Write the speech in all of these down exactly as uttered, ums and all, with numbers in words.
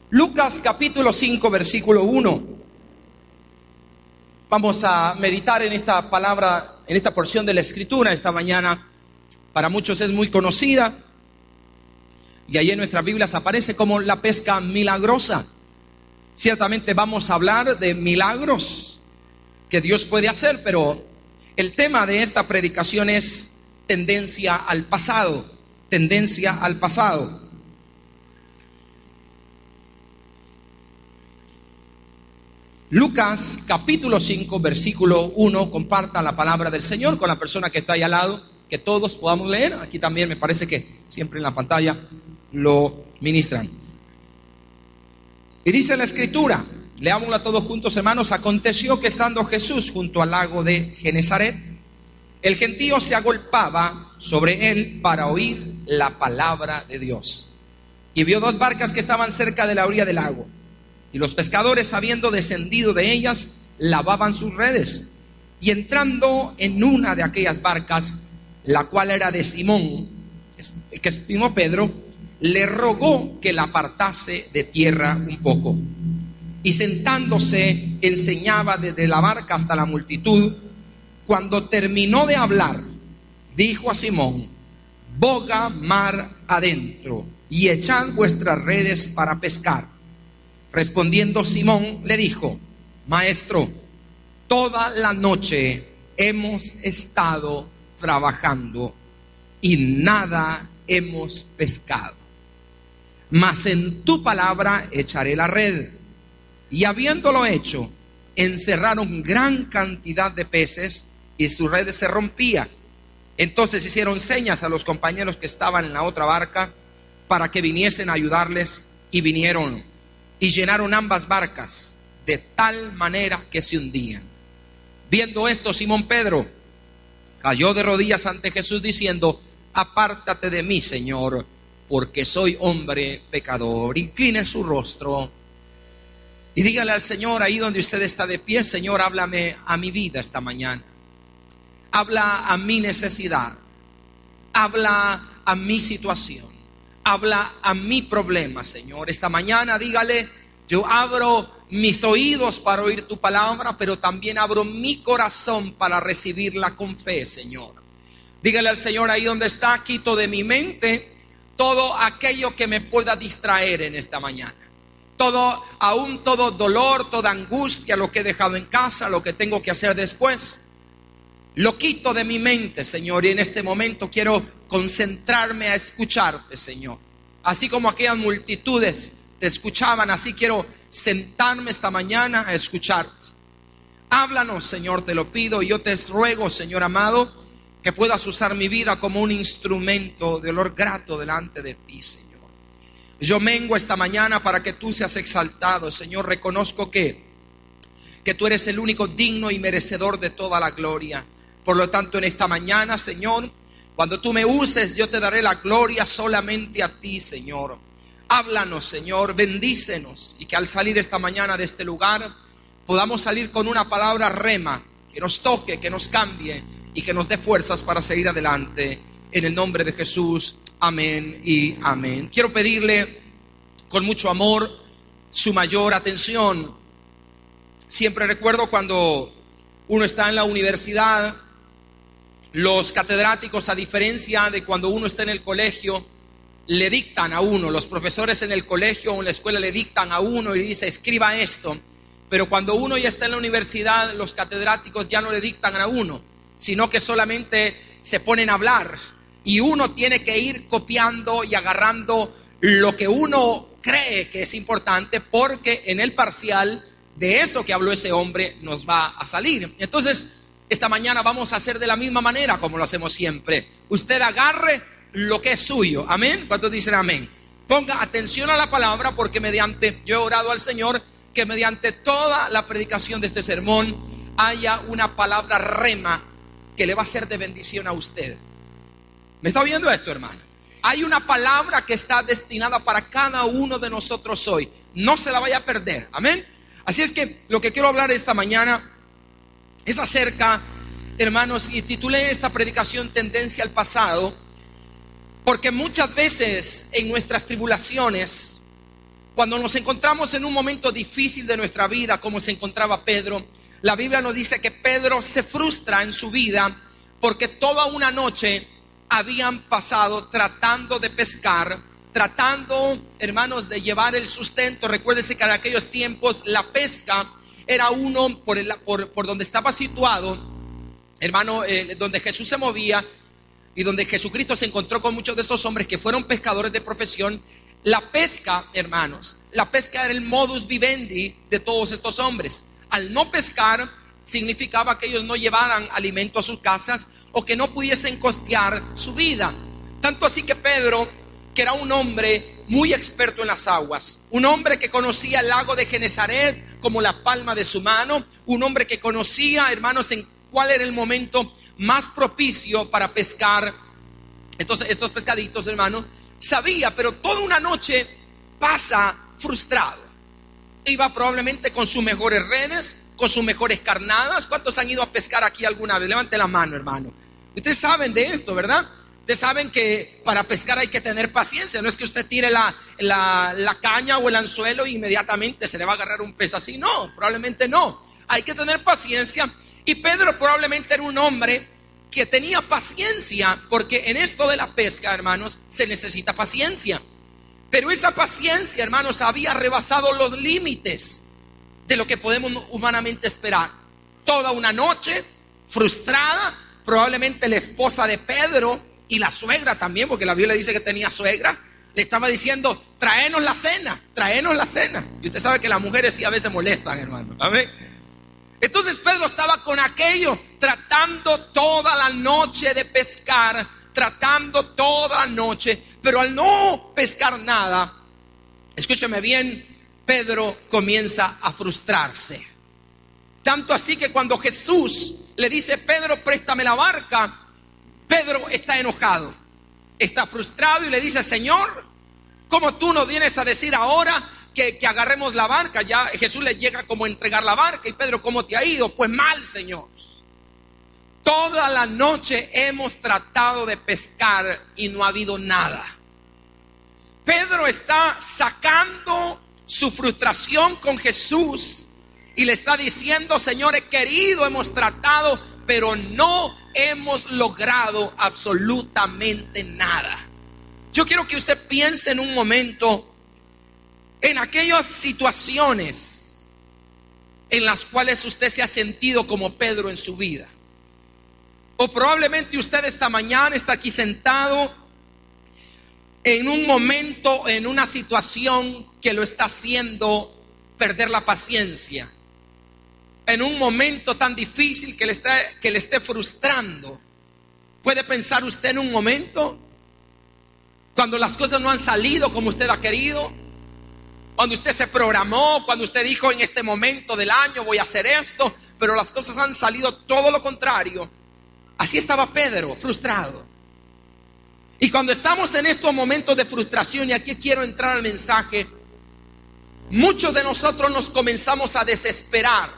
Lucas capítulo cinco, versículo uno. Vamos a meditar en esta palabra, en esta porción de la Escritura esta mañana. Para muchos es muy conocida y ahí en nuestras Biblias aparece como la pesca milagrosa. Ciertamente vamos a hablar de milagros que Dios puede hacer, pero el tema de esta predicación es tendencia al pasado, tendencia al pasado. Lucas capítulo cinco, versículo uno, comparta la palabra del Señor con la persona que está ahí al lado, que todos podamos leer. Aquí también me parece que siempre en la pantalla lo ministran. Y dice la Escritura, leámosla todos juntos, hermanos: aconteció que estando Jesús junto al lago de Genezaret, el gentío se agolpaba sobre él para oír la palabra de Dios. Y vio dos barcas que estaban cerca de la orilla del lago. Y los pescadores, habiendo descendido de ellas, lavaban sus redes. Y entrando en una de aquellas barcas, la cual era de Simón, que es primo Pedro, le rogó que la apartase de tierra un poco. Y sentándose, enseñaba desde la barca hasta la multitud. Cuando terminó de hablar, dijo a Simón: boga mar adentro y echad vuestras redes para pescar. Respondiendo Simón le dijo: Maestro, toda la noche hemos estado trabajando y nada hemos pescado, mas en tu palabra echaré la red. Y habiéndolo hecho, encerraron gran cantidad de peces y su red se rompía. Entonces hicieron señas a los compañeros que estaban en la otra barca para que viniesen a ayudarles, y vinieron y llenaron ambas barcas de tal manera que se hundían. Viendo esto, Simón Pedro cayó de rodillas ante Jesús diciendo: apártate de mí, Señor, porque soy hombre pecador. Incline su rostro y dígale al Señor ahí donde usted está de pie: Señor, háblame a mi vida esta mañana. Habla a mi necesidad. Habla a mi situación. Habla a mi problema, Señor. Esta mañana dígale: yo abro mis oídos para oír tu palabra, pero también abro mi corazón para recibirla con fe, Señor. Dígale al Señor ahí donde está: quito de mi mente todo aquello que me pueda distraer en esta mañana. Todo, aún todo dolor, toda angustia, lo que he dejado en casa, lo que tengo que hacer después, lo quito de mi mente, Señor. Y en este momento quiero concentrarme a escucharte, Señor. Así como aquellas multitudes te escuchaban, así quiero sentarme esta mañana a escucharte. Háblanos, Señor, te lo pido. Y yo te ruego, Señor amado, que puedas usar mi vida como un instrumento de olor grato delante de ti, Señor. Yo mengo esta mañana para que tú seas exaltado, Señor. Reconozco que, que tú eres el único digno y merecedor de toda la gloria. Por lo tanto, en esta mañana, Señor, cuando tú me uses, yo te daré la gloria solamente a ti, Señor. Háblanos, Señor, bendícenos, y que al salir esta mañana de este lugar podamos salir con una palabra rema, que nos toque, que nos cambie y que nos dé fuerzas para seguir adelante. En el nombre de Jesús, amén y amén. Quiero pedirle con mucho amor su mayor atención. Siempre recuerdo cuando uno está en la universidad, los catedráticos, a diferencia de cuando uno está en el colegio, le dictan a uno. Los profesores en el colegio o en la escuela le dictan a uno y dice: escriba esto. Pero cuando uno ya está en la universidad, los catedráticos ya no le dictan a uno, sino que solamente se ponen a hablar. Y uno tiene que ir copiando y agarrando lo que uno cree que es importante, porque en el parcial de eso que habló ese hombre nos va a salir. Entonces, esta mañana vamos a hacer de la misma manera como lo hacemos siempre. Usted agarre lo que es suyo. Amén. ¿Cuántos dicen amén? Ponga atención a la palabra, porque mediante, yo he orado al Señor que mediante toda la predicación de este sermón haya una palabra rema que le va a ser de bendición a usted. ¿Me está oyendo esto, hermano? Hay una palabra que está destinada para cada uno de nosotros hoy. No se la vaya a perder. Amén. Así es que lo que quiero hablar esta mañana es acerca, hermanos, y titulé esta predicación Tendencia al pasado, porque muchas veces en nuestras tribulaciones cuando nos encontramos en un momento difícil de nuestra vida, como se encontraba Pedro, la Biblia nos dice que Pedro se frustra en su vida porque toda una noche habían pasado tratando de pescar, tratando, hermanos, de llevar el sustento. Recuérdense que en aquellos tiempos la pesca era uno por, el, por, por donde estaba situado, hermano, eh, donde Jesús se movía y donde Jesucristo se encontró con muchos de estos hombres que fueron pescadores de profesión. La pesca, hermanos, la pesca era el modus vivendi de todos estos hombres. Al no pescar significaba que ellos no llevaran alimento a sus casas o que no pudiesen costear su vida. Tanto así que Pedro, que era un hombre muy experto en las aguas, un hombre que conocía el lago de Genesaret como la palma de su mano, un hombre que conocía, hermanos, en cuál era el momento más propicio para pescar estos, estos pescaditos, hermanos, sabía, pero toda una noche pasa frustrado. Iba probablemente con sus mejores redes, con sus mejores carnadas. ¿Cuántos han ido a pescar aquí alguna vez? Levante la mano, hermano. Ustedes saben de esto, ¿verdad? Ustedes saben que para pescar hay que tener paciencia. No es que usted tire la, la, la caña o el anzuelo e inmediatamente se le va a agarrar un pez así. No, probablemente no. Hay que tener paciencia. Y Pedro probablemente era un hombre que tenía paciencia, porque en esto de la pesca, hermanos, se necesita paciencia. Pero esa paciencia, hermanos, había rebasado los límites de lo que podemos humanamente esperar. Toda una noche, frustrada, probablemente la esposa de Pedro y la suegra también, porque la Biblia dice que tenía suegra, le estaba diciendo: tráenos la cena, tráenos la cena. Y usted sabe que las mujeres sí a veces molestan, hermano. Amén. Entonces Pedro estaba con aquello, tratando toda la noche de pescar, tratando toda la noche, pero al no pescar nada, escúcheme bien, Pedro comienza a frustrarse. Tanto así que cuando Jesús le dice: Pedro, préstame la barca, Pedro está enojado, está frustrado y le dice: Señor, ¿cómo tú nos vienes a decir ahora que, que agarremos la barca? Ya Jesús le llega como a entregar la barca. Y Pedro: ¿cómo te ha ido? Pues mal, Señor. Toda la noche hemos tratado de pescar y no ha habido nada. Pedro está sacando su frustración con Jesús y le está diciendo: Señor, he querido, hemos tratado, pero no hemos logrado absolutamente nada. Yo quiero que usted piense en un momento en aquellas situaciones en las cuales usted se ha sentido como Pedro en su vida. O probablemente usted esta mañana está aquí sentado en un momento, en una situación que lo está haciendo perder la paciencia, en un momento tan difícil que le esté, que le esté frustrando. ¿Puede pensar usted en un momento cuando las cosas no han salido como usted ha querido? Cuando usted se programó, cuando usted dijo: en este momento del año voy a hacer esto, pero las cosas han salido todo lo contrario. Así estaba Pedro, frustrado. Y cuando estamos en estos momentos de frustración, y aquí quiero entrar al mensaje, muchos de nosotros nos comenzamos a desesperar,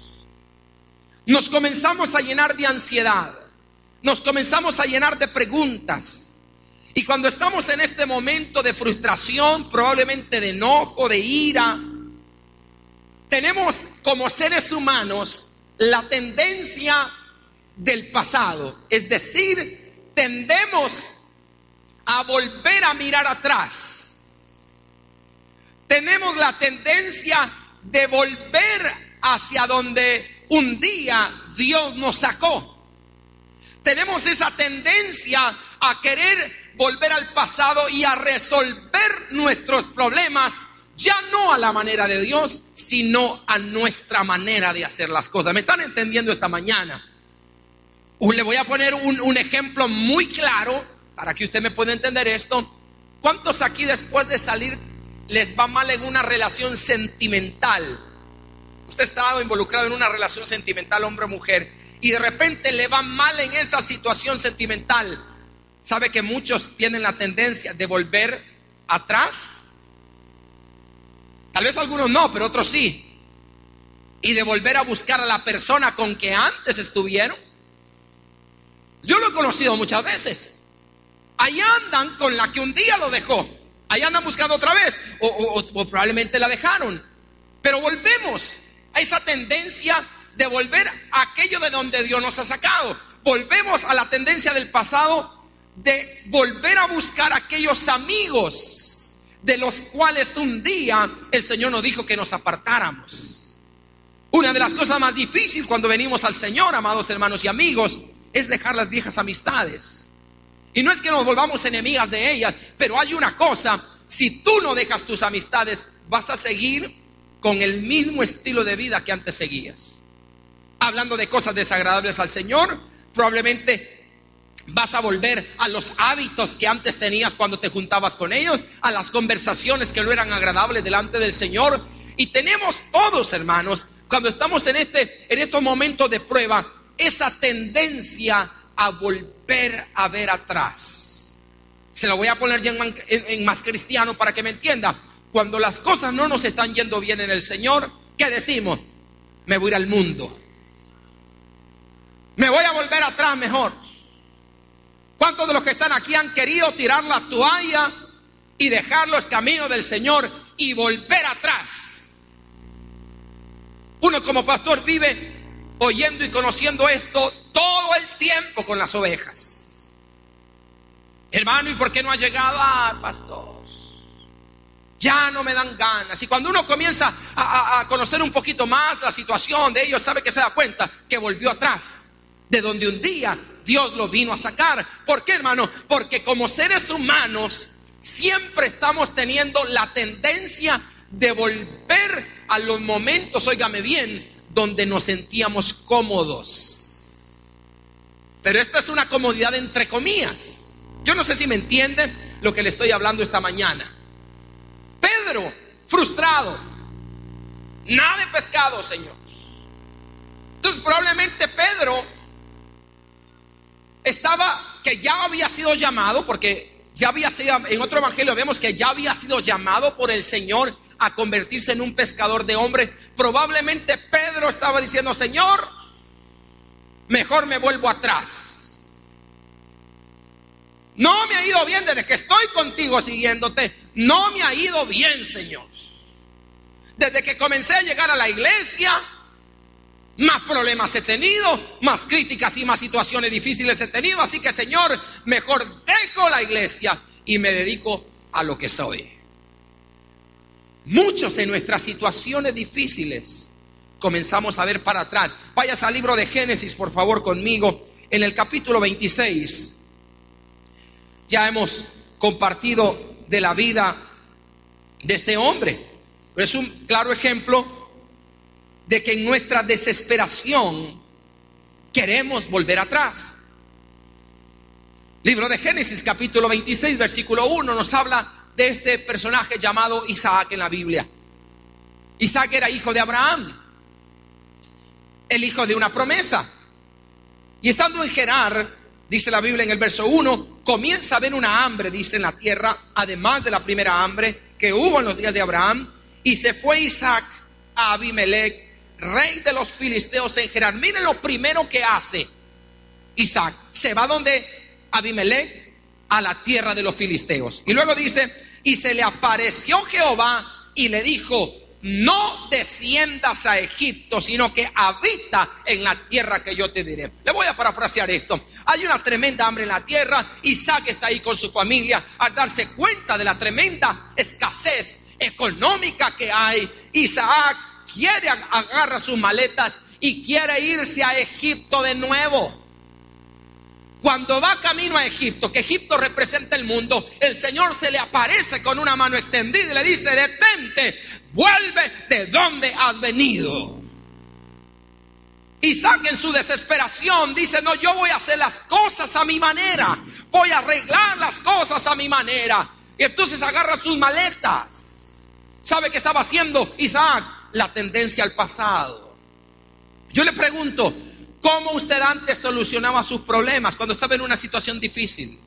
nos comenzamos a llenar de ansiedad, nos comenzamos a llenar de preguntas. Y cuando estamos en este momento de frustración, probablemente de enojo, de ira, tenemos como seres humanos la tendencia del pasado, es decir, tendemos a volver a mirar atrás. Tenemos la tendencia de volver hacia donde un día Dios nos sacó. Tenemos esa tendencia a querer volver al pasado y a resolver nuestros problemas, ya no a la manera de Dios, sino a nuestra manera de hacer las cosas. ¿Me están entendiendo esta mañana? Le voy a poner un, un ejemplo muy claro para que usted me pueda entender esto. ¿Cuántos aquí después de salir les va mal en una relación sentimental? Usted ha estado involucrado en una relación sentimental, hombre o mujer, y de repente le va mal en esa situación sentimental. ¿Sabe que muchos tienen la tendencia de volver atrás? Tal vez algunos no, pero otros sí. Y de volver a buscar a la persona con que antes estuvieron. Yo lo he conocido muchas veces. Ahí andan con la que un día lo dejó. Ahí andan buscando otra vez, o, o, o probablemente la dejaron. Pero volvemos a esa tendencia de volver a aquello de donde Dios nos ha sacado. Volvemos a la tendencia del pasado de volver a buscar aquellos amigos de los cuales un día el Señor nos dijo que nos apartáramos. Una de las cosas más difíciles cuando venimos al Señor, amados hermanos y amigos, es dejar las viejas amistades. Y no es que nos volvamos enemigas de ellas, pero hay una cosa: si tú no dejas tus amistades, vas a seguir con el mismo estilo de vida que antes seguías, hablando de cosas desagradables al Señor. Probablemente vas a volver a los hábitos que antes tenías cuando te juntabas con ellos, a las conversaciones que no eran agradables delante del Señor. Y tenemos todos, hermanos, cuando estamos en, este, en estos momentos de prueba, esa tendencia a volver a ver atrás. Se lo voy a poner ya en, en, en más cristiano para que me entienda. Cuando las cosas no nos están yendo bien en el Señor, ¿qué decimos? Me voy a ir al mundo. Me voy a volver atrás mejor. ¿Cuántos de los que están aquí han querido tirar la toalla y dejar los caminos del Señor y volver atrás? Uno como pastor vive oyendo y conociendo esto todo el tiempo con las ovejas. Hermano, ¿y por qué no ha llegado? Ah, pastor, ya no me dan ganas. Y cuando uno comienza a, a, a conocer un poquito más la situación de ellos, sabe que se da cuenta que volvió atrás de donde un día Dios lo vino a sacar. ¿Por qué, hermano? Porque como seres humanos siempre estamos teniendo la tendencia de volver a los momentos, óigame bien, donde nos sentíamos cómodos. Pero esta es una comodidad entre comillas. Yo no sé si me entiende lo que le estoy hablando esta mañana. Pedro, frustrado, nada de pescado, Señor. Entonces probablemente Pedro estaba, que ya había sido llamado, porque ya había sido, en otro evangelio vemos que ya había sido llamado por el Señor a convertirse en un pescador de hombres. Probablemente Pedro estaba diciendo: Señor, mejor me vuelvo atrás. No me ha ido bien desde que estoy contigo siguiéndote. No me ha ido bien, Señor. Desde que comencé a llegar a la iglesia, más problemas he tenido, más críticas y más situaciones difíciles he tenido. Así que, Señor, mejor dejo la iglesia y me dedico a lo que soy. Muchos en nuestras situaciones difíciles comenzamos a ver para atrás. Vayas al libro de Génesis, por favor, conmigo, en el capítulo veintiséis. Ya hemos compartido de la vida de este hombre. Es un claro ejemplo de que en nuestra desesperación queremos volver atrás. Libro de Génesis, capítulo veintiséis, versículo uno, nos habla de este personaje llamado Isaac en la Biblia. Isaac era hijo de Abraham, el hijo de una promesa. Y estando en Gerar, dice la Biblia en el verso uno, comienza a haber una hambre, dice, en la tierra, además de la primera hambre que hubo en los días de Abraham. Y se fue Isaac a Abimelech, rey de los filisteos, en Gerar. Miren lo primero que hace Isaac. Se va donde Abimelech, a la tierra de los filisteos. Y luego dice: y se le apareció Jehová y le dijo: no desciendas a Egipto, sino que habita en la tierra que yo te diré. Le voy a parafrasear esto. Hay una tremenda hambre en la tierra. Isaac está ahí con su familia. Al darse cuenta de la tremenda escasez económica que hay, Isaac quiere, agarra sus maletas y quiere irse a Egipto de nuevo. Cuando va camino a Egipto, que Egipto representa el mundo, el Señor se le aparece con una mano extendida y le dice: detente, vuelve de donde has venido. Isaac, en su desesperación, dice: no, yo voy a hacer las cosas a mi manera, voy a arreglar las cosas a mi manera. Y entonces agarra sus maletas. ¿Sabe qué estaba haciendo Isaac? La tendencia al pasado. Yo le pregunto: ¿cómo usted antes solucionaba sus problemas cuando estaba en una situación difícil?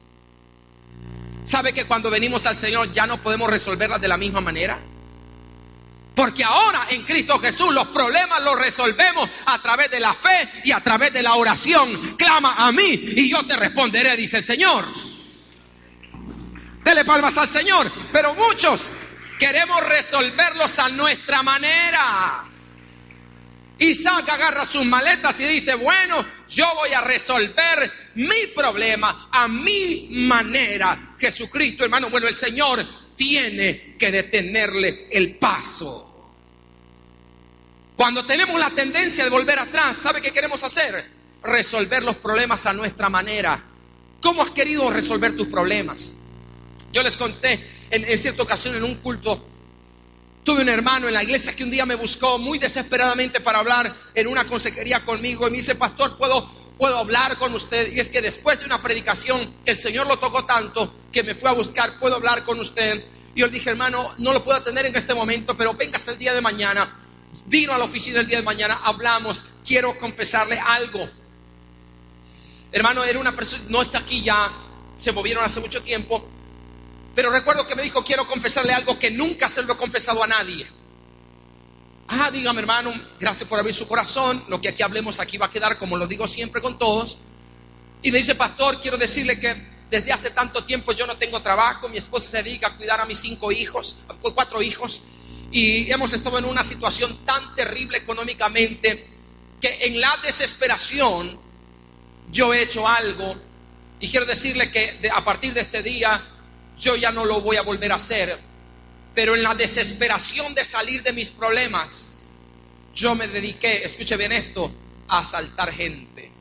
¿Sabe que cuando venimos al Señor ya no podemos resolverlas de la misma manera? Porque ahora en Cristo Jesús los problemas los resolvemos a través de la fe y a través de la oración. Clama a mí y yo te responderé, dice el Señor. Dele palmas al Señor. Pero muchos queremos resolverlos a nuestra manera. Isaac agarra sus maletas y dice: bueno, yo voy a resolver mi problema a mi manera. Jesucristo, hermano, bueno, el Señor tiene que detenerle el paso. Cuando tenemos la tendencia de volver atrás, ¿sabe qué queremos hacer? Resolver los problemas a nuestra manera. ¿Cómo has querido resolver tus problemas? Yo les conté en, en cierta ocasión en un culto. Tuve un hermano en la iglesia que un día me buscó muy desesperadamente para hablar en una consejería conmigo. Y me dice: pastor, ¿puedo, puedo hablar con usted? Y es que después de una predicación, el Señor lo tocó tanto que me fue a buscar. ¿Puedo hablar con usted? Y yo le dije: hermano, no lo puedo atender en este momento, pero véngase el día de mañana. Vino a la oficina el día de mañana, hablamos. Quiero confesarle algo. Hermano, era una persona, no está aquí ya, se movieron hace mucho tiempo. Pero recuerdo que me dijo: quiero confesarle algo que nunca se lo he confesado a nadie. Ah, dígame, hermano, gracias por abrir su corazón. Lo que aquí hablemos aquí va a quedar como lo digo siempre con todos. Y me dice: pastor, quiero decirle que desde hace tanto tiempo yo no tengo trabajo. Mi esposa se dedica a cuidar a mis cinco hijos, cuatro hijos. Y hemos estado en una situación tan terrible económicamente que en la desesperación yo he hecho algo. Y quiero decirle que de, a partir de este día yo ya no lo voy a volver a hacer. Pero en la desesperación de salir de mis problemas, yo me dediqué, escuche bien esto, a asaltar gente.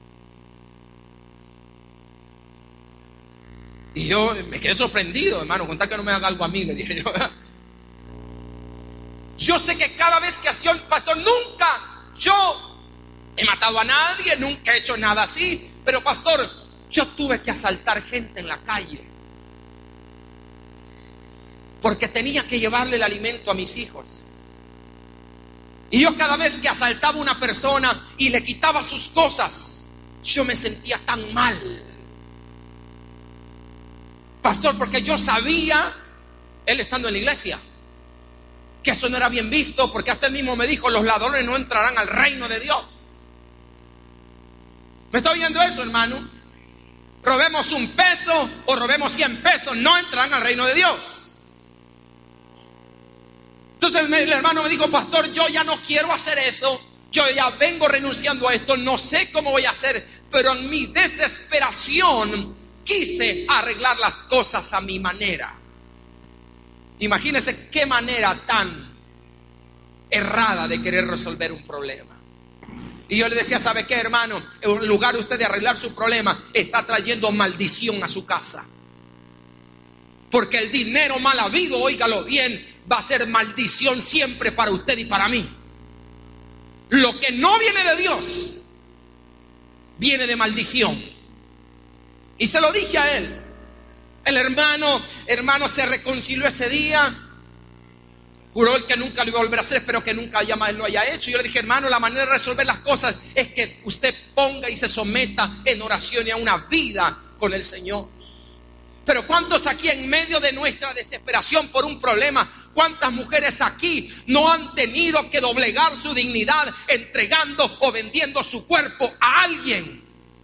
Y yo me quedé sorprendido, hermano, contar que no me haga algo a mí, le dije yo. Yo sé que cada vez que yo, pastor, nunca yo he matado a nadie, nunca he hecho nada así. Pero pastor, yo tuve que asaltar gente en la calle. Porque tenía que llevarle el alimento a mis hijos. Y yo cada vez que asaltaba a una persona y le quitaba sus cosas, yo me sentía tan mal. Pastor, porque yo sabía, él estando en la iglesia, que eso no era bien visto, porque hasta él mismo me dijo: los ladrones no entrarán al reino de Dios. ¿Me está oyendo eso, hermano? Robemos un peso o robemos cien pesos, no entrarán al reino de Dios. Entonces el hermano me dijo: pastor, yo ya no quiero hacer eso. Yo ya vengo renunciando a esto. No sé cómo voy a hacer, pero en mi desesperación quise arreglar las cosas a mi manera. Imagínense qué manera tan errada de querer resolver un problema. Y yo le decía: ¿sabe qué, hermano? En lugar de usted de arreglar su problema, está trayendo maldición a su casa. Porque el dinero mal habido, óigalo bien, va a ser maldición siempre para usted y para mí. Lo que no viene de Dios viene de maldición. Y se lo dije a él. El hermano, hermano se reconcilió ese día. Juró él que nunca lo iba a volver a hacer. Espero que nunca haya más lo haya hecho. Y yo le dije: hermano, la manera de resolver las cosas es que usted ponga y se someta en oración y a una vida con el Señor. Pero ¿cuántos aquí en medio de nuestra desesperación por un problema, cuántas mujeres aquí no han tenido que doblegar su dignidad entregando o vendiendo su cuerpo a alguien?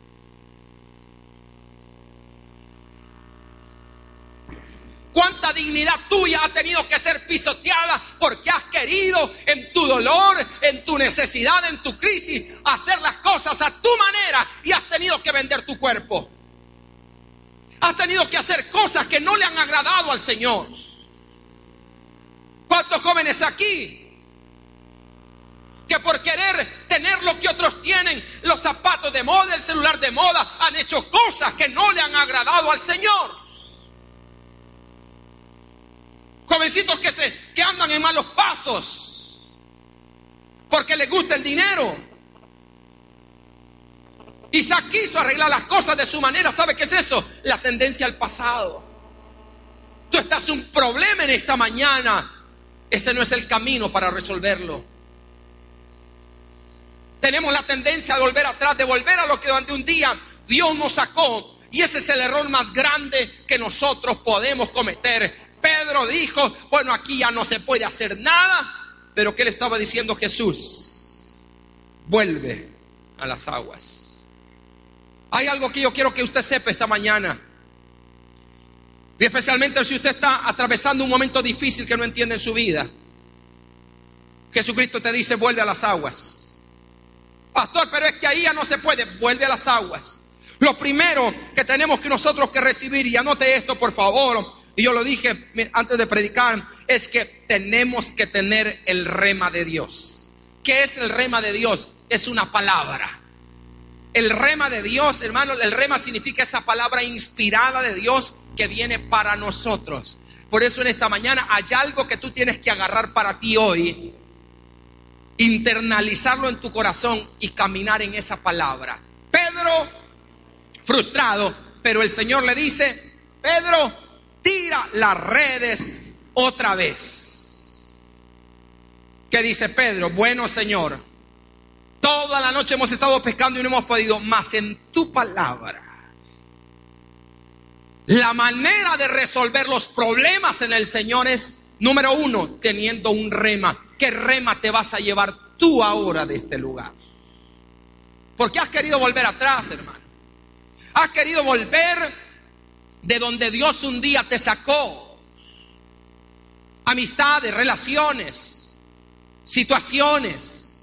¿Cuánta dignidad tuya ha tenido que ser pisoteada porque has querido en tu dolor, en tu necesidad, en tu crisis, hacer las cosas a tu manera y has tenido que vender tu cuerpo? Has tenido que hacer cosas que no le han agradado al Señor. ¿Cuántos jóvenes aquí que por querer tener lo que otros tienen, los zapatos de moda, el celular de moda, han hecho cosas que no le han agradado al Señor? Jovencitos que, se, que andan en malos pasos porque les gusta el dinero. Isaac quiso arreglar las cosas de su manera. ¿Sabe qué es eso? La tendencia al pasado. Tú estás en un problema en esta mañana. Ese no es el camino para resolverlo. Tenemos la tendencia de volver atrás, de volver a lo que durante un día Dios nos sacó. Y ese es el error más grande que nosotros podemos cometer. Pedro dijo: bueno, aquí ya no se puede hacer nada. Pero ¿qué le estaba diciendo Jesús? Vuelve a las aguas. Hay algo que yo quiero que usted sepa esta mañana. Y especialmente si usted está atravesando un momento difícil que no entiende en su vida. Jesucristo te dice: vuelve a las aguas. Pastor, pero es que ahí ya no se puede. Vuelve a las aguas. Lo primero que tenemos que nosotros que recibir, y anote esto por favor, y yo lo dije antes de predicar, es que tenemos que tener el rema de Dios. ¿Qué es el rema de Dios? Es una palabra. El rema de Dios, hermano, el rema significa esa palabra inspirada de Dios que viene para nosotros. Por eso en esta mañana hay algo que tú tienes que agarrar para ti hoy, internalizarlo en tu corazón y caminar en esa palabra. Pedro, frustrado, pero el Señor le dice: Pedro, tira las redes otra vez. ¿Qué dice Pedro? Bueno, Señor, toda la noche hemos estado pescando y no hemos podido, mas en tu palabra. La manera de resolver los problemas en el Señor es, número uno, teniendo un rema. ¿Qué rema te vas a llevar tú ahora de este lugar? Porque has querido volver atrás, hermano. Has querido volver de donde Dios un día te sacó. Amistades, relaciones, situaciones.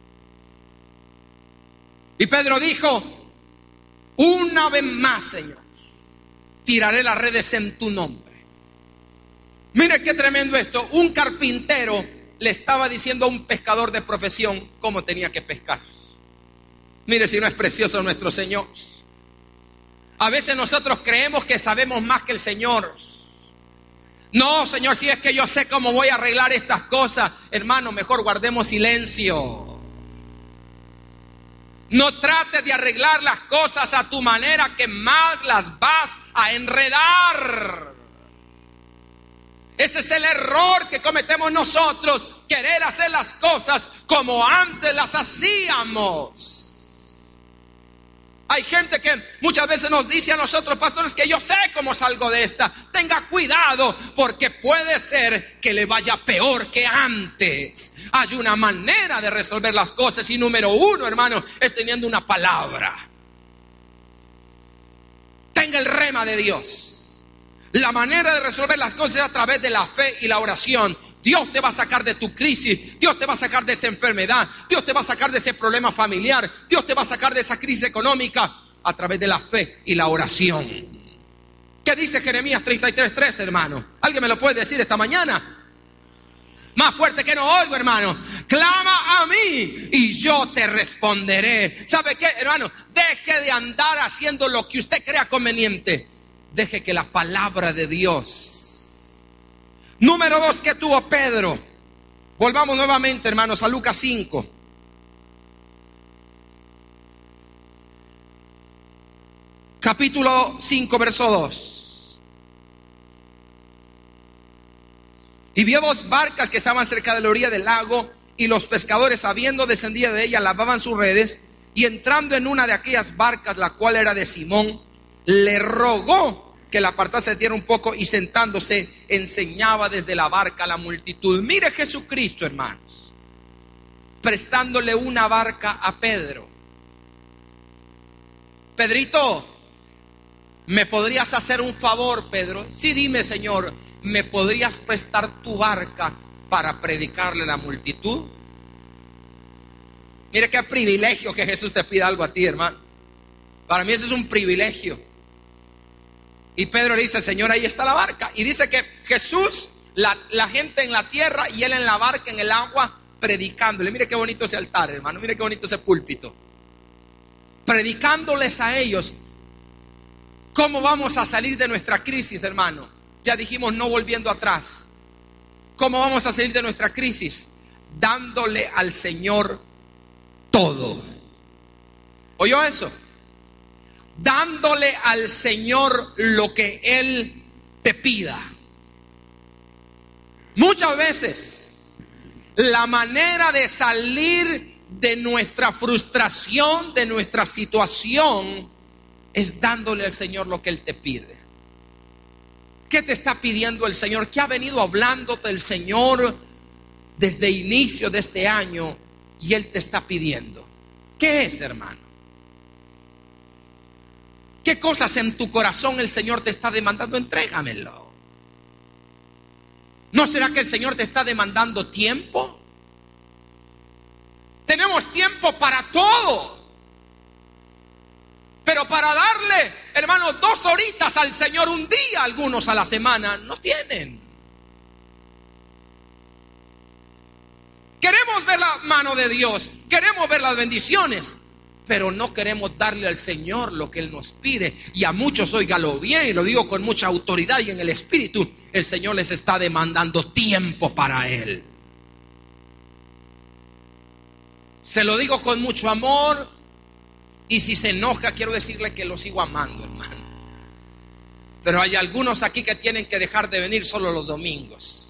Y Pedro dijo: una vez más, Señor, tiraré las redes en tu nombre. Mire qué tremendo esto. Un carpintero le estaba diciendo a un pescador de profesión cómo tenía que pescar. Mire si no es precioso nuestro Señor. A veces nosotros creemos que sabemos más que el Señor. No, Señor, si es que yo sé cómo voy a arreglar estas cosas, hermano, mejor guardemos silencio. No trates de arreglar las cosas a tu manera, que más las vas a enredar. Ese es el error que cometemos nosotros, querer hacer las cosas como antes las hacíamos. Hay gente que muchas veces nos dice a nosotros, pastores, que yo sé cómo salgo de esta. Tenga cuidado, porque puede ser que le vaya peor que antes. Hay una manera de resolver las cosas, y número uno, hermano, es teniendo una palabra. Tenga el rema de Dios. La manera de resolver las cosas es a través de la fe y la oración. Dios te va a sacar de tu crisis. Dios te va a sacar de esa enfermedad. Dios te va a sacar de ese problema familiar. Dios te va a sacar de esa crisis económica a través de la fe y la oración. ¿Qué dice Jeremías treinta y tres tres, hermano? ¿Alguien me lo puede decir esta mañana? Más fuerte que no oigo, hermano. Clama a mí y yo te responderé. ¿Sabe qué, hermano? Deje de andar haciendo lo que usted crea conveniente. Deje que la palabra de Dios. Número dos, que tuvo Pedro. Volvamos nuevamente, hermanos, a Lucas cinco. Capítulo cinco, verso dos. Y vio dos barcas que estaban cerca de la orilla del lago, y los pescadores, habiendo descendido de ellas, lavaban sus redes. Y entrando en una de aquellas barcas, la cual era de Simón, le rogó que la apartase de tierra un poco, y sentándose enseñaba desde la barca a la multitud. Mire Jesucristo, hermanos, prestándole una barca a Pedro. Pedrito, ¿me podrías hacer un favor, Pedro? Sí, dime, Señor, ¿me podrías prestar tu barca para predicarle a la multitud? Mire qué privilegio que Jesús te pida algo a ti, hermano. Para mí eso es un privilegio. Y Pedro le dice: Señor, ahí está la barca. Y dice que Jesús, la, la gente en la tierra y él en la barca, en el agua, predicándole. Mire qué bonito ese altar, hermano. Mire qué bonito ese púlpito. Predicándoles a ellos cómo vamos a salir de nuestra crisis, hermano. Ya dijimos, no volviendo atrás. ¿Cómo vamos a salir de nuestra crisis? Dándole al Señor todo. ¿Oyó eso? Dándole al Señor lo que Él te pida. Muchas veces la manera de salir de nuestra frustración, de nuestra situación, es dándole al Señor lo que Él te pide. ¿Qué te está pidiendo el Señor? ¿Qué ha venido hablándote el Señor desde el inicio de este año y Él te está pidiendo? ¿Qué es, hermano? ¿Qué ¿Qué cosas en tu corazón el Señor te está demandando? Entrégamelo. ¿No será que el Señor te está demandando tiempo? Tenemos tiempo para todo, pero para darle, hermanos, dos horitas al Señor un día, algunos a la semana, no tienen. Queremos ver la mano de Dios, queremos ver las bendiciones, pero no queremos darle al Señor lo que Él nos pide. Y a muchos, óigalo bien, y lo digo con mucha autoridad y en el Espíritu, el Señor les está demandando tiempo para Él. Se lo digo con mucho amor, y si se enoja, quiero decirle que lo sigo amando, hermano. Pero hay algunos aquí que tienen que dejar de venir solo los domingos.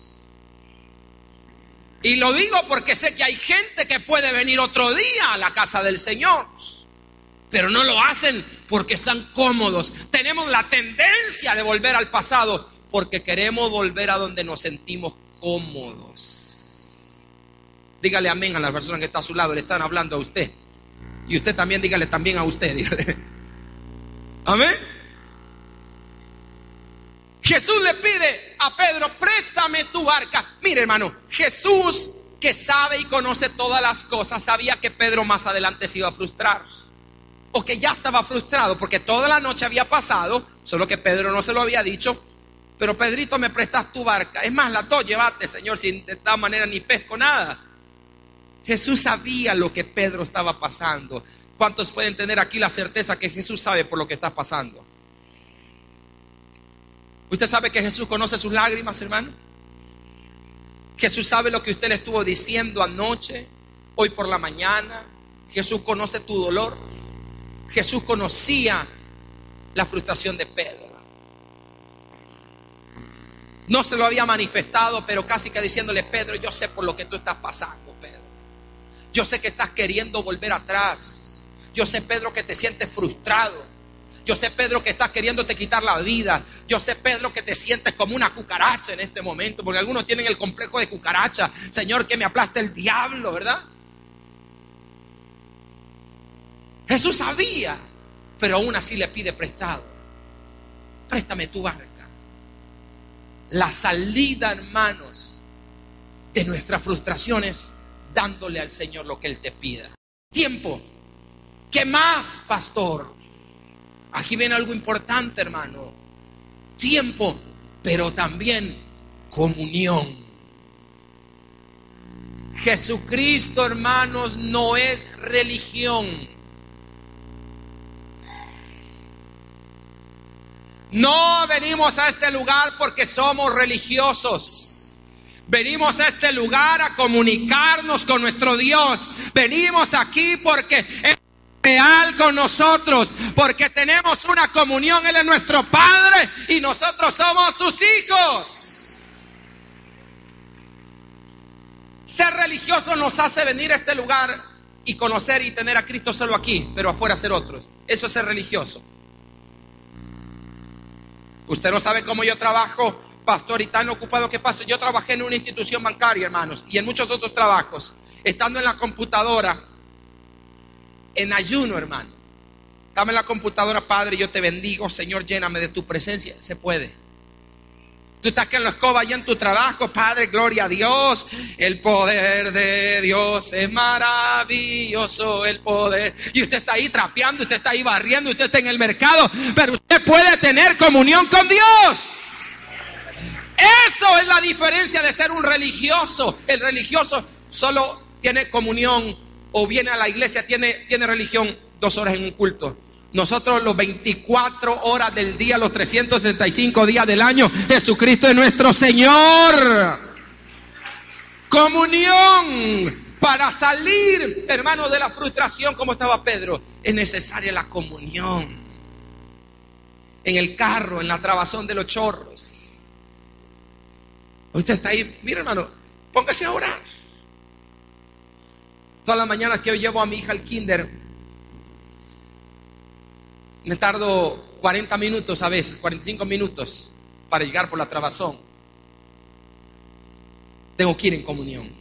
Y lo digo porque sé que hay gente que puede venir otro día a la casa del Señor, pero no lo hacen porque están cómodos. Tenemos la tendencia de volver al pasado porque queremos volver a donde nos sentimos cómodos. Dígale amén a la persona que está a su lado, le están hablando a usted. Y usted también dígale también a usted, dígale. Amén. Jesús le pide a Pedro, préstame tu barca. Mire, hermano, Jesús, que sabe y conoce todas las cosas, sabía que Pedro más adelante se iba a frustrar, o que ya estaba frustrado porque toda la noche había pasado, solo que Pedro no se lo había dicho. Pero Pedrito, me prestas tu barca, es más, las dos llévate, Señor, si de esta manera ni pesco nada. Jesús sabía lo que Pedro estaba pasando. ¿Cuántos pueden tener aquí la certeza que Jesús sabe por lo que está pasando? ¿Usted sabe que Jesús conoce sus lágrimas, hermano? Jesús sabe lo que usted le estuvo diciendo anoche, hoy por la mañana. Jesús conoce tu dolor. Jesús conocía la frustración de Pedro. No se lo había manifestado, pero casi que diciéndole: Pedro, yo sé por lo que tú estás pasando, Pedro. Yo sé que estás queriendo volver atrás. Yo sé, Pedro, que te sientes frustrado. Yo sé, Pedro, que estás queriéndote quitar la vida. Yo sé, Pedro, que te sientes como una cucaracha en este momento, porque algunos tienen el complejo de cucaracha. Señor, que me aplaste el diablo, ¿verdad? Jesús sabía, pero aún así le pide prestado. Préstame tu barca. La salida, hermanos, de nuestras frustraciones, dándole al Señor lo que Él te pida. Tiempo. ¿Qué más, pastor? Aquí viene algo importante, hermano. Tiempo, pero también comunión. Jesucristo, hermanos, no es religión. No venimos a este lugar porque somos religiosos. Venimos a este lugar a comunicarnos con nuestro Dios. Venimos aquí porque es real con nosotros, porque tenemos una comunión. Él es nuestro Padre y nosotros somos sus hijos. Ser religioso nos hace venir a este lugar y conocer y tener a Cristo solo aquí, pero afuera ser otros. Eso es ser religioso. Usted no sabe cómo yo trabajo, pastor, y tan ocupado que paso. Yo trabajé en una institución bancaria, hermanos, y en muchos otros trabajos, estando en la computadora, en ayuno, hermano. Dame la computadora, Padre, yo te bendigo, Señor, lléname de tu presencia. Se puede. Tú estás que en la escoba allá en tu trabajo, Padre, gloria a Dios. El poder de Dios es maravilloso, el poder. Y usted está ahí trapeando, usted está ahí barriendo, usted está en el mercado, pero usted puede tener comunión con Dios. Eso es la diferencia de ser un religioso. El religioso solo tiene comunión o viene a la iglesia, tiene, tiene religión dos horas en un culto. Nosotros los veinticuatro horas del día, los trescientos sesenta y cinco días del año, Jesucristo es nuestro Señor. Comunión. Para salir, hermano, de la frustración, como estaba Pedro, es necesaria la comunión. En el carro, en la trabazón de los chorros. Usted está ahí, mira, hermano, póngase a orar. Todas las mañanas que yo llevo a mi hija al kinder, me tardo cuarenta minutos a veces, cuarenta y cinco minutos para llegar por la trabazón. Tengo que ir en comunión.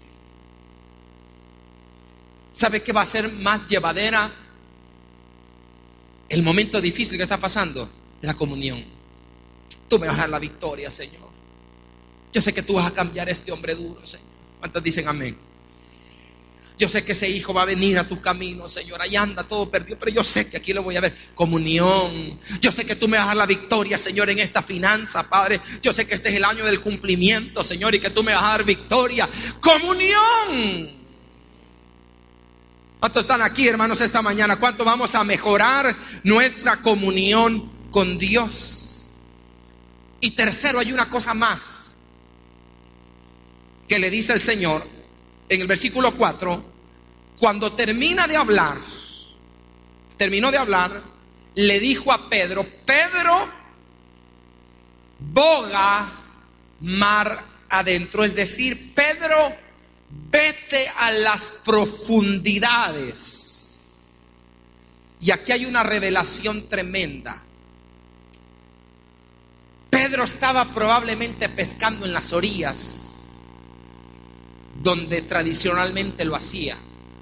¿Sabe qué va a ser más llevadera el momento difícil que está pasando, la comunión. Tú me vas a dar la victoria, Señor. Yo sé que tú vas a cambiar a este hombre duro, Señor. ¿Cuántos dicen amén? Yo sé que ese hijo va a venir a tu camino, Señor. Ahí anda todo perdido, pero yo sé que aquí lo voy a ver. Comunión. Yo sé que tú me vas a dar la victoria, Señor, en esta finanza, Padre. Yo sé que este es el año del cumplimiento, Señor, y que tú me vas a dar victoria. Comunión. ¿Cuántos están aquí, hermanos, esta mañana? ¿Cuánto vamos a mejorar nuestra comunión con Dios? Y tercero, hay una cosa más que le dice el Señor en el versículo cuatro. Cuando termina de hablar, terminó de hablar, le dijo a Pedro: Pedro, boga mar adentro. Es decir, Pedro, vete a las profundidades. Y aquí hay una revelación tremenda. Pedro estaba probablemente pescando en las orillas, donde tradicionalmente lo hacía.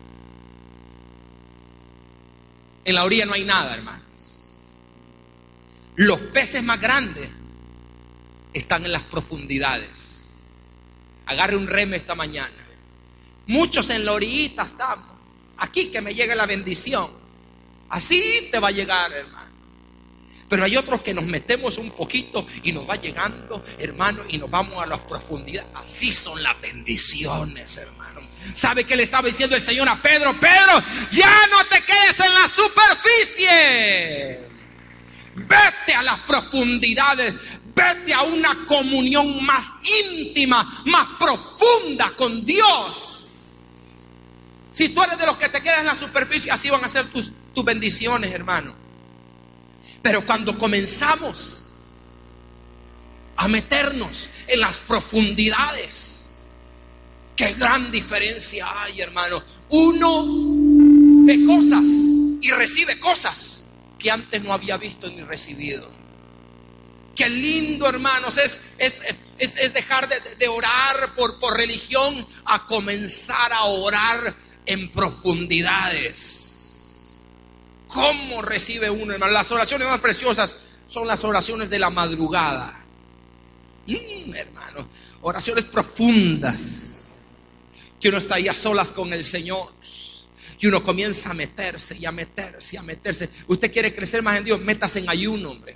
En la orilla no hay nada, hermanos. Los peces más grandes están en las profundidades. Agarre un reme esta mañana. Muchos en la orillita estamos. Aquí que me llegue la bendición. Así te va a llegar, hermano. Pero hay otros que nos metemos un poquito y nos va llegando, hermano, y nos vamos a las profundidades. Así son las bendiciones, hermano. ¿Sabe qué le estaba diciendo el Señor a Pedro? Pedro, ya no te quedes en la superficie. Vete a las profundidades. Vete a una comunión más íntima, más profunda con Dios. Si tú eres de los que te quedas en la superficie, así van a ser tus, tus bendiciones, hermano. Pero cuando comenzamos a meternos en las profundidades, qué gran diferencia hay, hermano. Uno ve cosas y recibe cosas que antes no había visto ni recibido. Qué lindo, hermanos, es, es, es, es dejar de, de orar por, por religión a comenzar a orar en profundidades. ¿Cómo recibe uno, hermano? Las oraciones más preciosas son las oraciones de la madrugada. Mm, hermano, oraciones profundas, que uno está ahí a solas con el Señor y uno comienza a meterse y a meterse y a meterse. Usted quiere crecer más en Dios, métase en ayuno, hombre.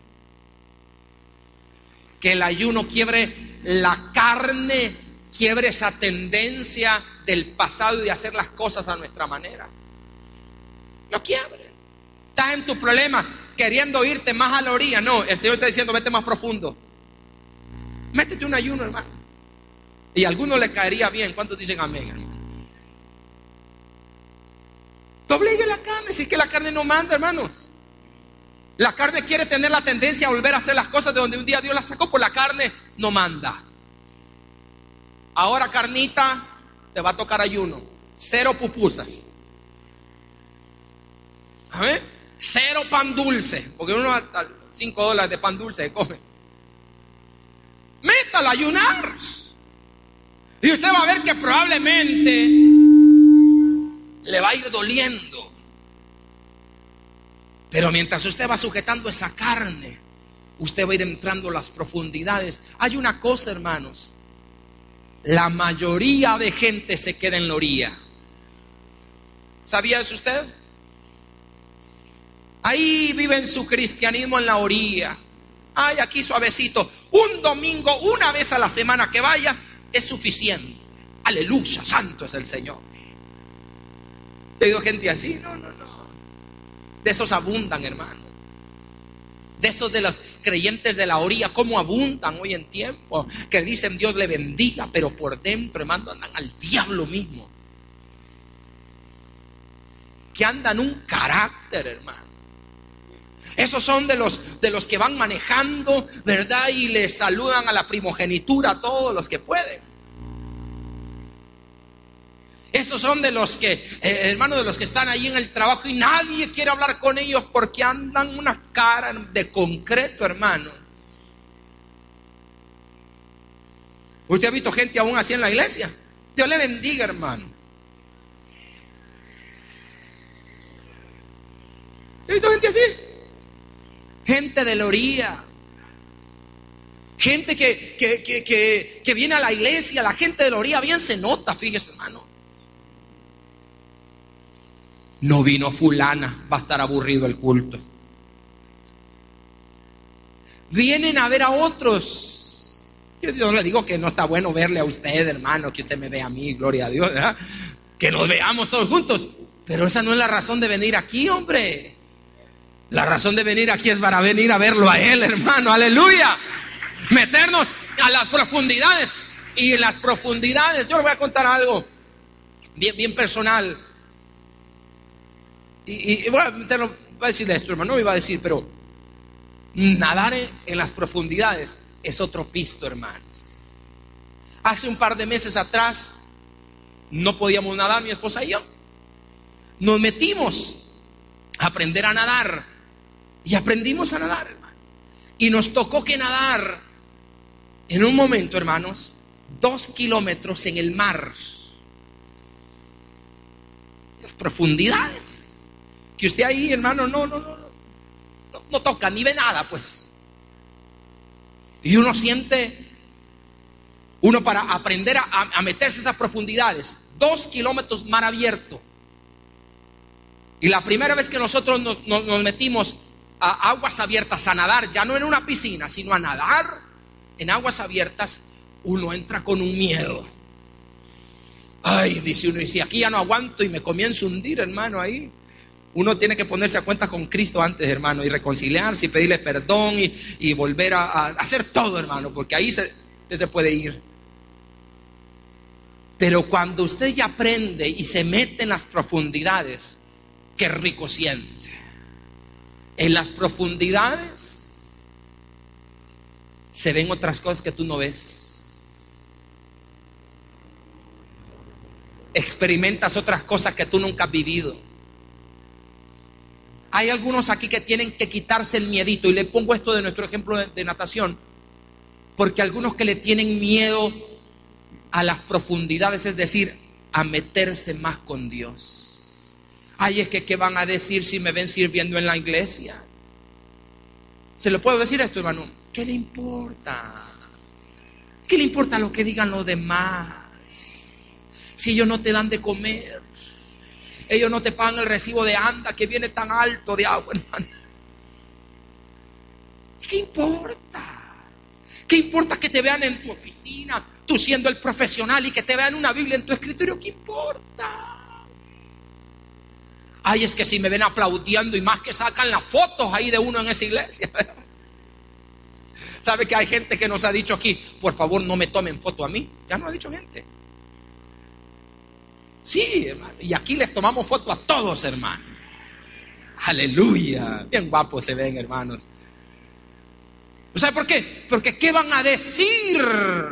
Que el ayuno quiebre la carne, quiebre esa tendencia del pasado y de hacer las cosas a nuestra manera. Lo quiebre. Estás en tu problema queriendo irte más a la orilla. No, el Señor está diciendo: vete más profundo. Métete un ayuno, hermano. Y a algunos le caería bien. ¿Cuántos dicen amén, hermano? Te obligue la carne. Si es que la carne no manda, hermanos. La carne quiere tener la tendencia a volver a hacer las cosas de donde un día Dios las sacó. Por la carne no manda. Ahora, carnita, te va a tocar ayuno. Cero pupusas. A ver, cero pan dulce. Porque uno hasta cinco dólares de pan dulce se come. Métala a ayunar. Y usted va a ver que probablemente le va a ir doliendo. Pero mientras usted va sujetando esa carne, usted va a ir entrando a las profundidades. Hay una cosa, hermanos. La mayoría de gente se queda en la orilla. ¿Sabía eso usted? Ahí viven su cristianismo en la orilla. Ay, aquí suavecito. Un domingo, una vez a la semana que vaya, es suficiente. Aleluya, santo es el Señor. ¿Te ha oído gente así? No, no, no. De esos abundan, hermano. De esos de los creyentes de la orilla, cómo abundan hoy en tiempo. Que dicen Dios le bendiga, pero por dentro, hermano, andan al diablo mismo. Que andan un carácter, hermano. Esos son de los, de los que van manejando, ¿verdad? Y le saludan a la primogenitura a todos los que pueden. Esos son de los que, eh, hermanos, de los que están ahí en el trabajo y nadie quiere hablar con ellos porque andan una cara de concreto, hermano. ¿Usted ha visto gente aún así en la iglesia? Dios le bendiga, hermano. ¿Ha visto gente así? gente de la orilla, gente que, que, que, que, que viene a la iglesia. La gente de la orilla bien se nota, fíjese, hermano. No vino fulana, va a estar aburrido el culto. Vienen a ver a otros. Yo le digo que no está bueno verle a usted, hermano, que usted me vea a mí, gloria a Dios, ¿verdad? Que nos veamos todos juntos. Pero esa no es la razón de venir aquí, hombre. La razón de venir aquí es para venir a verlo a Él, hermano, aleluya. Meternos a las profundidades. Y en las profundidades, yo le voy a contar algo bien, bien personal. Y, y voy, a meterlo, voy a decirle esto, hermano, no me iba a decir, pero nadar en, en las profundidades es otro pisto, hermanos. Hace un par de meses atrás no podíamos nadar, mi esposa y yo. Nos metimos a aprender a nadar y aprendimos a nadar, hermano. Y nos tocó que nadar en un momento, hermanos, dos kilómetros en el mar. Las profundidades. Que usted ahí, hermano, no, no, no, no, no toca ni ve nada, pues. Y uno siente, uno para aprender a, a meterse a esas profundidades, dos kilómetros mar abierto. Y la primera vez que nosotros nos, nos, nos metimos a aguas abiertas a nadar, ya no en una piscina, sino a nadar en aguas abiertas, uno entra con un miedo. Ay, dice uno, y si aquí ya no aguanto y me comienzo a hundir, hermano, ahí. Uno tiene que ponerse a cuenta con Cristo antes, hermano, y reconciliarse y pedirle perdón y, y volver a, a hacer todo, hermano, porque ahí se, usted se puede ir. Pero cuando usted ya aprende y se mete en las profundidades, qué rico siente. En las profundidades se ven otras cosas que tú no ves. Experimentas otras cosas que tú nunca has vivido. Hay algunos aquí que tienen que quitarse el miedito, y le pongo esto de nuestro ejemplo de, de natación, porque algunos que le tienen miedo a las profundidades, es decir, a meterse más con Dios. Ay, es que ¿qué van a decir si me ven sirviendo en la iglesia? ¿Se lo puedo decir esto, hermano? ¿Qué le importa? ¿Qué le importa lo que digan los demás? Si ellos no te dan de comer, ellos no te pagan el recibo de anda que viene tan alto de agua, hermano. ¿Qué importa? ¿Qué importa que te vean en tu oficina, tú siendo el profesional, y que te vean una Biblia en tu escritorio? ¿Qué importa? Ay, es que si me ven aplaudiendo, y más que sacan las fotos ahí de uno en esa iglesia. ¿Sabe que hay gente que nos ha dicho aquí, por favor no me tomen foto a mí? Ya nos ha dicho gente. Sí, hermano, y aquí les tomamos foto a todos, hermano. Aleluya, bien guapos se ven, hermanos. ¿Sabe por qué? Porque ¿qué van a decir?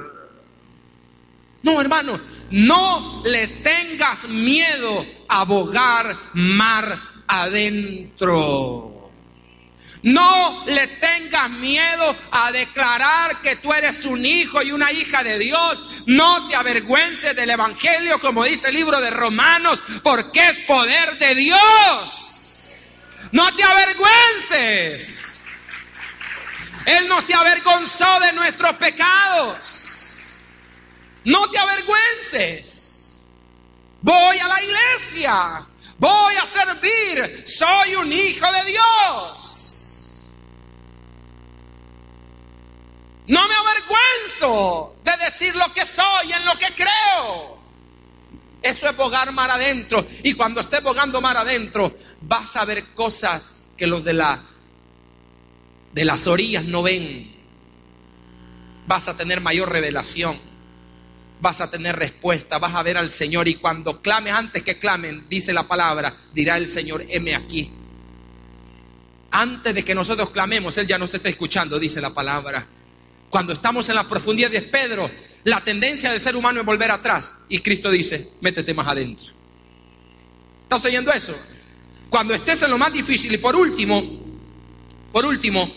No, hermano, no le tengas miedo a bogar mar adentro. No le tengas miedo a declarar que tú eres un hijo y una hija de Dios. No te avergüences del evangelio, como dice el libro de Romanos, porque es poder de Dios. No te avergüences. Él no se avergonzó de nuestros pecados. No te avergüences. Voy a la iglesia, voy a servir, soy un hijo de Dios. No me avergüenzo de decir lo que soy, en lo que creo. Eso es bogar mar adentro. Y cuando estés bogando mar adentro, vas a ver cosas que los de la de las orillas no ven. Vas a tener mayor revelación, vas a tener respuesta, vas a ver al Señor. Y cuando clames, antes que clamen, dice la palabra, dirá el Señor, heme aquí. Antes de que nosotros clamemos, Él ya nos está escuchando, dice la palabra. Cuando estamos en la profundidad de Pedro, la tendencia del ser humano es volver atrás, y Cristo dice, métete más adentro. ¿Estás oyendo eso? Cuando estés en lo más difícil. Y por último, por último,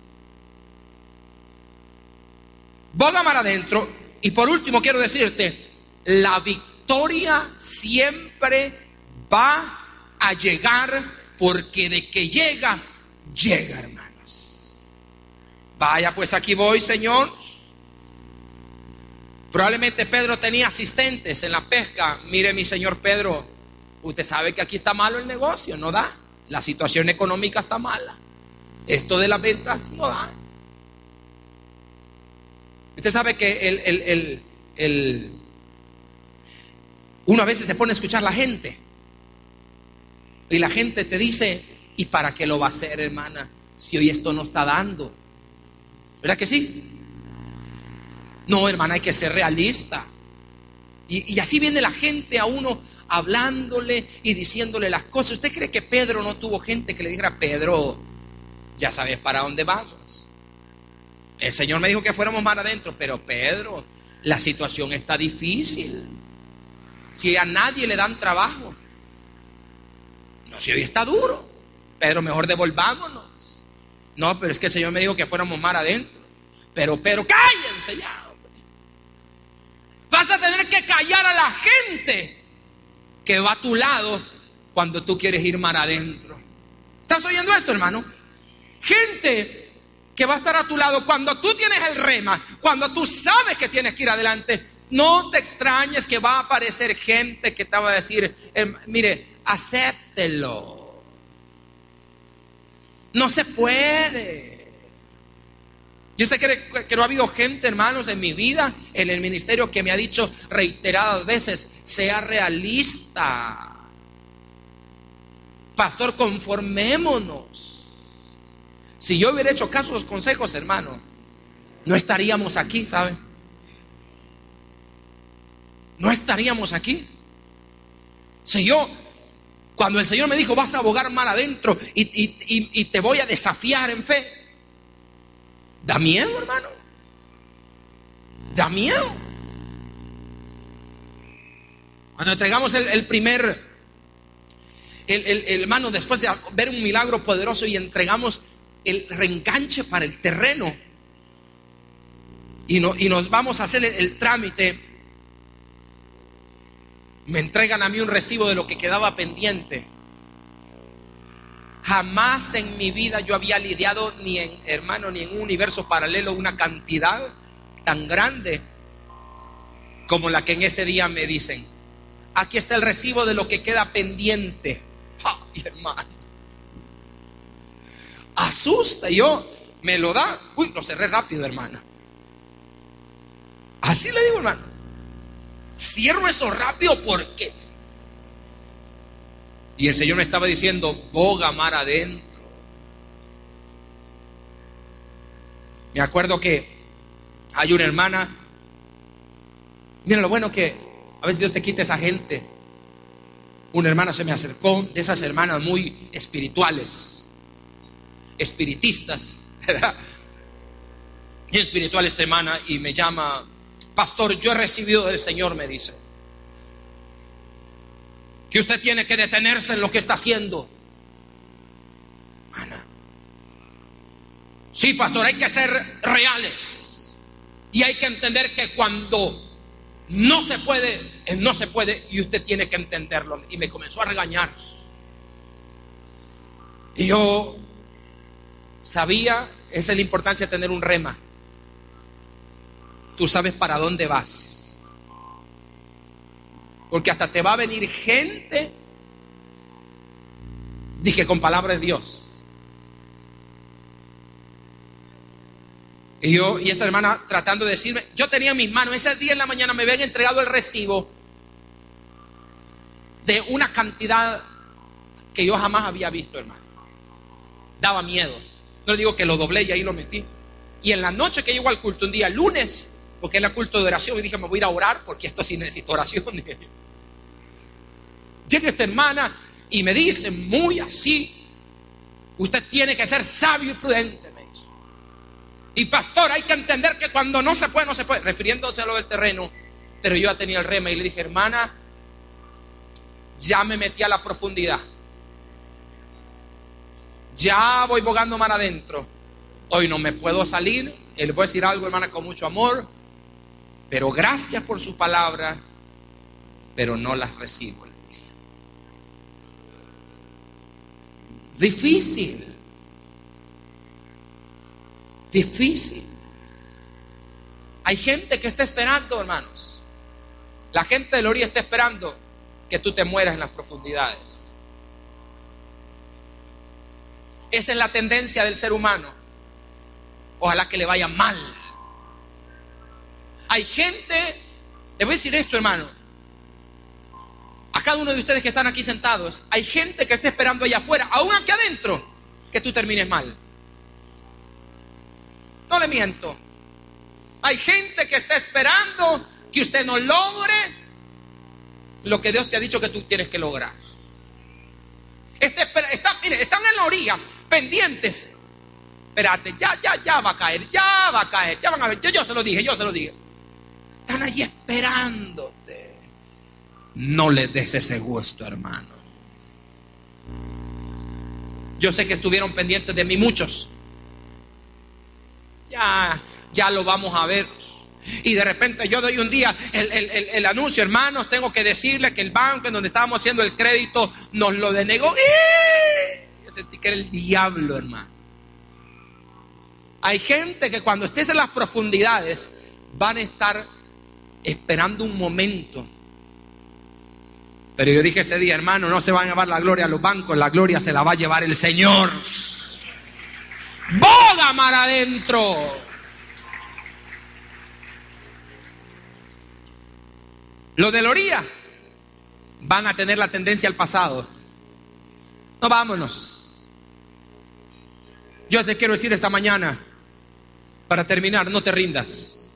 boga mar adentro. Y por último quiero decirte, la victoria siempre va a llegar, porque de que llega, llega, hermanos. Vaya, pues aquí voy, Señor. Probablemente Pedro tenía asistentes en la pesca. Mire, mi señor Pedro, usted sabe que aquí está malo el negocio, no da. La situación económica está mala. Esto de las ventas no da. Usted sabe que el, el, el, el, uno a veces se pone a escuchar a la gente. Y la gente te dice, ¿y para qué lo va a hacer, hermana? Si hoy esto no está dando. ¿Verdad que sí? No, hermana, hay que ser realista. Y, y así viene la gente a uno hablándole y diciéndole las cosas. ¿Usted cree que Pedro no tuvo gente que le dijera, Pedro, ya sabes para dónde vamos? El Señor me dijo que fuéramos más adentro, pero Pedro, la situación está difícil. Si a nadie le dan trabajo, no, si hoy está duro, Pedro, mejor devolvámonos. No, pero es que el Señor me dijo que fuéramos más adentro. Pero, pero, cállense ya. Vas a tener que callar a la gente que va a tu lado cuando tú quieres ir mar adentro. ¿Estás oyendo esto, hermano? Gente que va a estar a tu lado cuando tú tienes el rema, cuando tú sabes que tienes que ir adelante. No te extrañes que va a aparecer gente que te va a decir, mire, acéptelo. No se puede. Yo sé que, que no ha habido gente, hermanos, en mi vida, en el ministerio, que me ha dicho reiteradas veces, sea realista. Pastor, conformémonos. Si yo hubiera hecho caso a los consejos, hermano, no estaríamos aquí, ¿sabe? No estaríamos aquí. Si yo, cuando el Señor me dijo, vas a abogar mal adentro y, y, y, y te voy a desafiar en fe, da miedo, hermano. Da miedo. Cuando entregamos el, el primer, el, el, el hermano, después de ver un milagro poderoso y entregamos el reenganche para el terreno y, no, y nos vamos a hacer el, el trámite, me entregan a mí un recibo de lo que quedaba pendiente. Jamás en mi vida yo había lidiado, ni en, hermano, ni en un universo paralelo, una cantidad tan grande como la que en ese día me dicen. Aquí está el recibo de lo que queda pendiente. Ay, hermano, asusta. Yo, me lo da. Uy, lo cerré rápido, hermana. Así le digo, hermano. Cierro eso rápido porque... Y el Señor me estaba diciendo, boga mar adentro. Me acuerdo que hay una hermana. Mira lo bueno que a veces Dios te quita esa gente. Una hermana se me acercó, de esas hermanas muy espirituales, espiritistas, ¿verdad? Y espiritual esta hermana, y me llama, pastor, yo he recibido del Señor, me dice, que usted tiene que detenerse en lo que está haciendo. Ana. Sí, pastor, hay que ser reales. Y hay que entender que cuando no se puede, no se puede, y usted tiene que entenderlo. Y me comenzó a regañar. Y yo sabía, esa es la importancia de tener un rema. Tú sabes para dónde vas. Porque hasta te va a venir gente, dije, con palabra de Dios. Y yo, y esta hermana tratando de decirme, yo tenía en mis manos, ese día en la mañana me habían entregado el recibo de una cantidad que yo jamás había visto, hermano. Daba miedo. No le digo que lo doblé y ahí lo metí. Y en la noche que llegó al culto, un día lunes, porque era culto de oración, y dije, me voy a ir a orar porque esto sí necesito oración. Llega esta hermana y me dice muy así, usted tiene que ser sabio y prudente, me dice. Y pastor, hay que entender que cuando no se puede, no se puede, refiriéndose a lo del terreno. Pero yo ya tenía el rema y le dije, hermana, ya me metí a la profundidad, ya voy bogando mar adentro, hoy no me puedo salir. Y le voy a decir algo, hermana, con mucho amor, pero gracias por su palabra, pero no las recibo. Difícil. difícil. Hay gente que está esperando, hermanos. La gente de la orilla está esperando que tú te mueras en las profundidades. Esa es la tendencia del ser humano. Ojalá que le vaya mal. Hay gente, le voy a decir esto, hermano, a cada uno de ustedes que están aquí sentados, hay gente que está esperando allá afuera, aún aquí adentro, que tú termines mal. No le miento. Hay gente que está esperando que usted no logre lo que Dios te ha dicho que tú tienes que lograr. Este, está, mire, están en la orilla, pendientes. Espérate, ya, ya, ya va a caer, ya va a caer, ya van a ver. Yo, yo se lo dije, yo se lo dije. Están allí esperándote. No les des ese gusto, hermano. Yo sé que estuvieron pendientes de mí muchos. Ya, ya lo vamos a ver. Y de repente yo doy un día el, el, el, el anuncio, hermanos, tengo que decirle que el banco en donde estábamos haciendo el crédito nos lo denegó. ¡Eh! Yo sentí que era el diablo, hermano. Hay gente que cuando estés en las profundidades van a estar esperando un momento. Pero yo dije ese día, hermano, no se van a llevar la gloria a los bancos, la gloria se la va a llevar el Señor. ¡Boga mar adentro! Los de la orilla van a tener la tendencia al pasado. No, vámonos. Yo te quiero decir esta mañana, para terminar, no te rindas.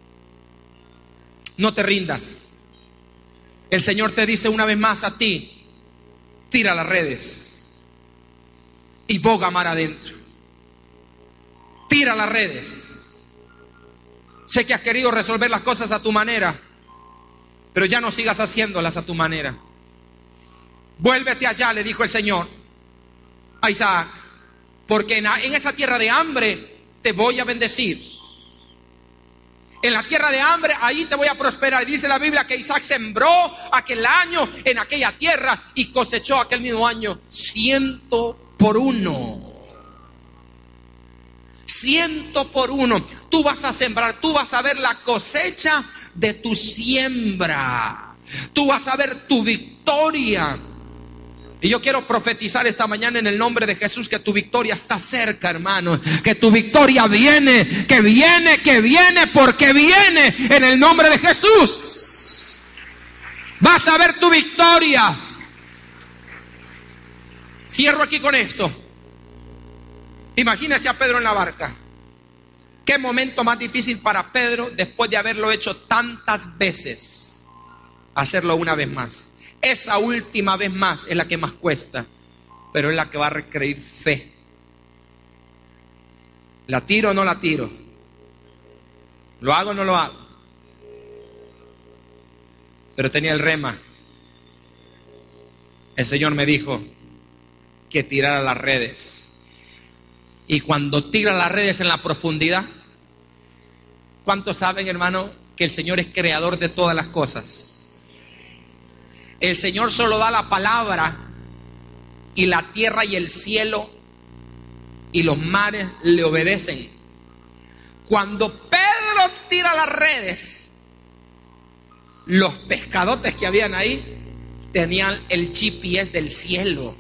No te rindas. El Señor te dice una vez más a ti, tira las redes y boga mar adentro. Tira las redes. Sé que has querido resolver las cosas a tu manera, pero ya no sigas haciéndolas a tu manera. Vuélvete allá, le dijo el Señor a Isaac, porque en, en esa tierra de hambre te voy a bendecir. En la tierra de hambre, ahí te voy a prosperar. Dice la Biblia que Isaac sembró aquel año en aquella tierra y cosechó aquel mismo año ciento por uno. Ciento por uno. Tú vas a sembrar, tú vas a ver la cosecha de tu siembra. Tú vas a ver tu victoria. Y yo quiero profetizar esta mañana en el nombre de Jesús que tu victoria está cerca, hermano. Que tu victoria viene, que viene, que viene, porque viene en el nombre de Jesús. Vas a ver tu victoria. Cierro aquí con esto. Imagínese a Pedro en la barca. Qué momento más difícil para Pedro después de haberlo hecho tantas veces. Hacerlo una vez más. Esa última vez más es la que más cuesta, pero es la que va a requerir fe. ¿La tiro o no la tiro? ¿Lo hago o no lo hago? Pero tenía el rema. El Señor me dijo que tirara las redes. Y cuando tira las redes en la profundidad, ¿cuántos saben, hermano, que el Señor es creador de todas las cosas? El Señor solo da la palabra y la tierra y el cielo y los mares le obedecen. Cuando Pedro tira las redes, los pescadotes que habían ahí tenían el G P S del cielo.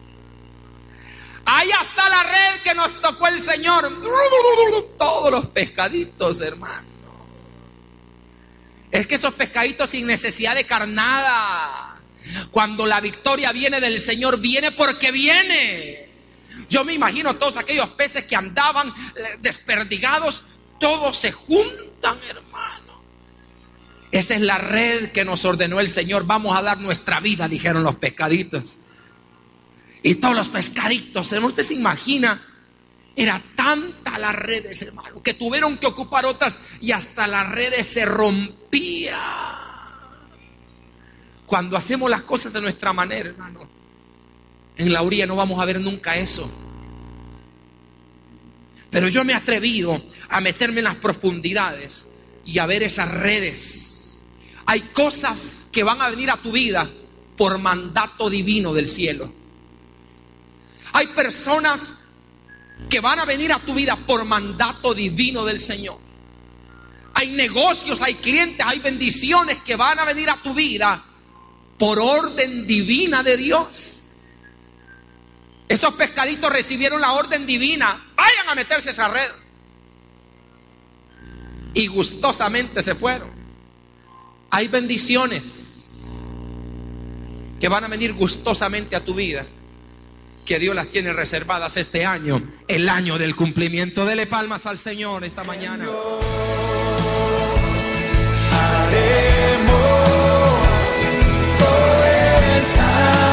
Ahí está la red que nos tocó el Señor. Todos los pescaditos, hermano. Es que esos pescaditos sin necesidad de carnada. Cuando la victoria viene del Señor, viene porque viene. Yo me imagino todos aquellos peces que andaban desperdigados, todos se juntan, hermano. Esa es la red que nos ordenó el Señor. Vamos a dar nuestra vida, dijeron los pescaditos. Y todos los pescaditos, hermano, usted se imagina, era tanta las redes, hermano, que tuvieron que ocupar otras y hasta las redes se rompían. Cuando hacemos las cosas de nuestra manera, hermano, en la orilla no vamos a ver nunca eso. Pero yo me he atrevido a meterme en las profundidades y a ver esas redes. Hay cosas que van a venir a tu vida por mandato divino del cielo. Hay personas que van a venir a tu vida por mandato divino del Señor. Hay negocios, hay clientes, hay bendiciones que van a venir a tu vida por orden divina de Dios. Esos pescaditos recibieron la orden divina. Vayan a meterse a esa red. Y gustosamente se fueron. Hay bendiciones que van a venir gustosamente a tu vida, que Dios las tiene reservadas este año, el año del cumplimiento. Dele palmas al Señor esta mañana. Haremos proezas.